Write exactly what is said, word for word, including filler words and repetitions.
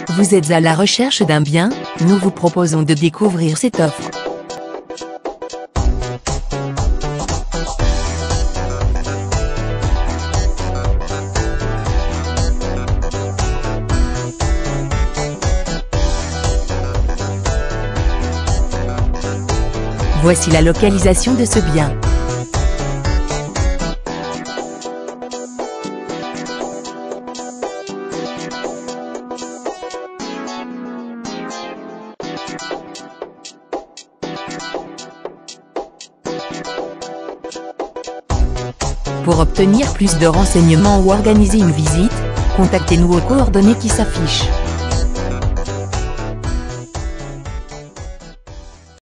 Vous êtes à la recherche d'un bien? Nous vous proposons de découvrir cette offre. Voici la localisation de ce bien. Pour obtenir plus de renseignements ou organiser une visite, contactez-nous aux coordonnées qui s'affichent.